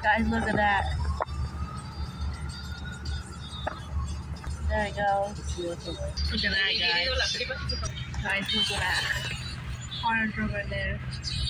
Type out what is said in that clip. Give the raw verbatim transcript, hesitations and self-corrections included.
Guys, look at that. There it goes. Look at that, guys. Guys, look at that. Orange over there.